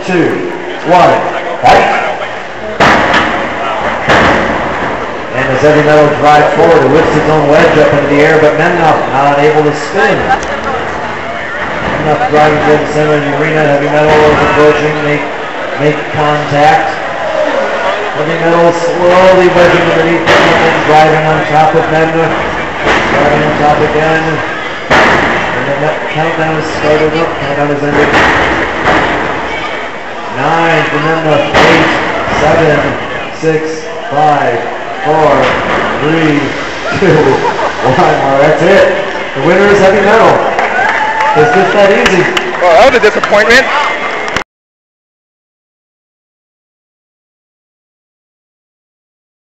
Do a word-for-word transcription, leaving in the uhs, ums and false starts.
two, one, fight! And as Heavy Metal drives forward, it whips its own wedge up into the air, but Memnoth not able to spin. Memnoth driving to the center of the arena. Heavy Metal is approaching, make, make contact. Heavy Metal slowly wedging underneath and driving on top of Memnoth. Driving on top again. And then that countdown is started up. Countdown is ended. Nine for Memnoth. Eight, seven, six, five, four, three, two, one. Well, that's it. The winner is Heavy Metal. It's just that easy. Well, that was a disappointment.